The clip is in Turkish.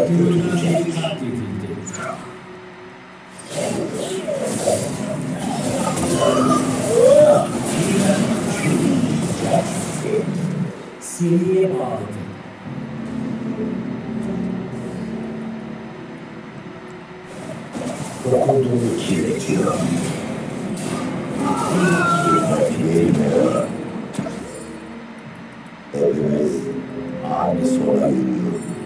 Görünmezlik katledildi. Seriye bağladı. Dokunduğunu kirletiyor. Hepimiz aynı sola yürüyoruz.